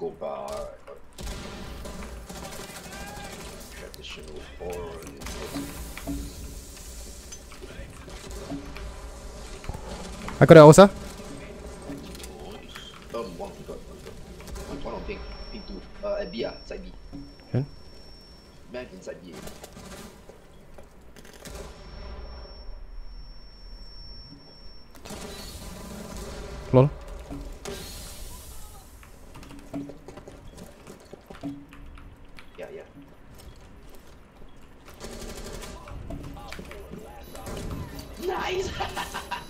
go bar. Traditional horror. I got it also. One got. One on pink. Pink 2. At B, side B. Okay. Man inside B. Lol.